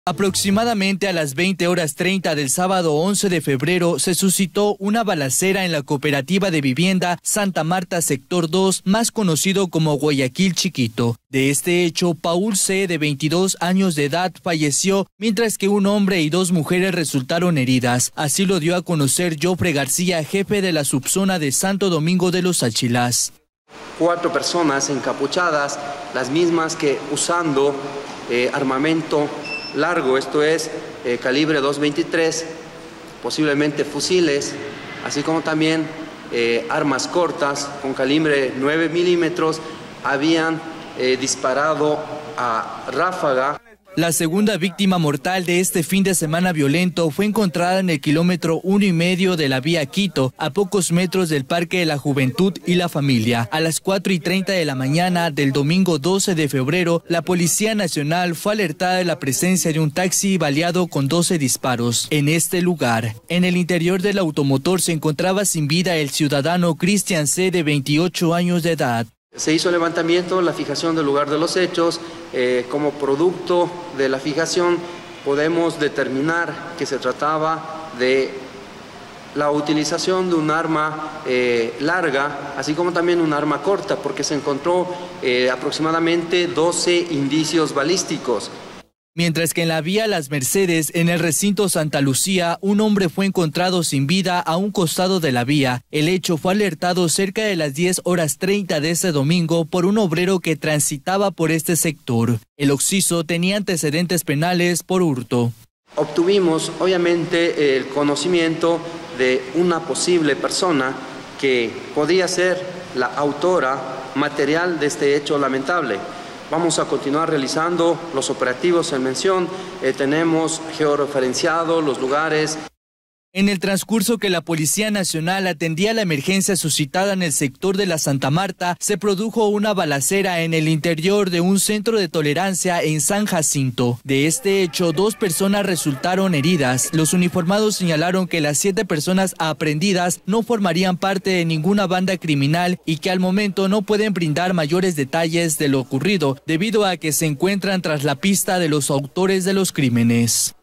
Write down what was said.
Aproximadamente a las 20:30 del sábado 11 de febrero se suscitó una balacera en la cooperativa de vivienda Santa Marta Sector 2, más conocido como Guayaquil Chiquito. De este hecho, Paul C., de 22 años de edad, falleció, mientras que un hombre y dos mujeres resultaron heridas. Así lo dio a conocer Jofre García, jefe de la subzona de Santo Domingo de los Achilás. 4 personas encapuchadas, las mismas que usando armamento largo, esto es calibre 223, posiblemente fusiles, así como también armas cortas con calibre 9 milímetros, habían disparado a ráfaga. La segunda víctima mortal de este fin de semana violento fue encontrada en el kilómetro 1,5 de la vía Quito, a pocos metros del Parque de la Juventud y la Familia. A las 4:30 de la mañana del domingo 12 de febrero, la Policía Nacional fue alertada de la presencia de un taxi baleado con 12 disparos en este lugar. En el interior del automotor se encontraba sin vida el ciudadano Cristian C., de 28 años de edad. Se hizo el levantamiento, la fijación del lugar de los hechos. Como producto de la fijación podemos determinar que se trataba de la utilización de un arma larga, así como también un arma corta, porque se encontró aproximadamente 12 indicios balísticos. Mientras que en la vía Las Mercedes, en el recinto Santa Lucía, un hombre fue encontrado sin vida a un costado de la vía. El hecho fue alertado cerca de las 10:30 de ese domingo por un obrero que transitaba por este sector. El occiso tenía antecedentes penales por hurto. Obtuvimos, obviamente, el conocimiento de una posible persona que podría ser la autora material de este hecho lamentable. Vamos a continuar realizando los operativos en mención. Tenemos georreferenciados los lugares. En el transcurso que la Policía Nacional atendía la emergencia suscitada en el sector de la Santa Marta, se produjo una balacera en el interior de un centro de tolerancia en San Jacinto. De este hecho, 2 personas resultaron heridas. Los uniformados señalaron que las 7 personas aprehendidas no formarían parte de ninguna banda criminal y que al momento no pueden brindar mayores detalles de lo ocurrido, debido a que se encuentran tras la pista de los autores de los crímenes.